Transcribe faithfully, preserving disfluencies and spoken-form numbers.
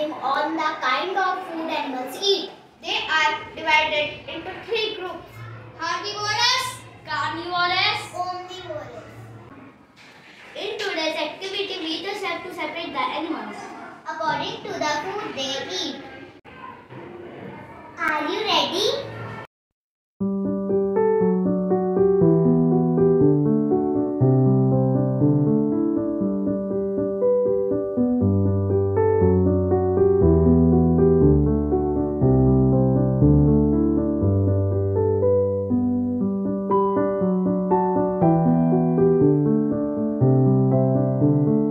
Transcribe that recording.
depending on the kind of food animals eat. They are divided into three groups: Herbivores, Carnivores, Omnivores. In today's activity, we just have to separate the animals according to the food they eat. Are you ready? Thank you.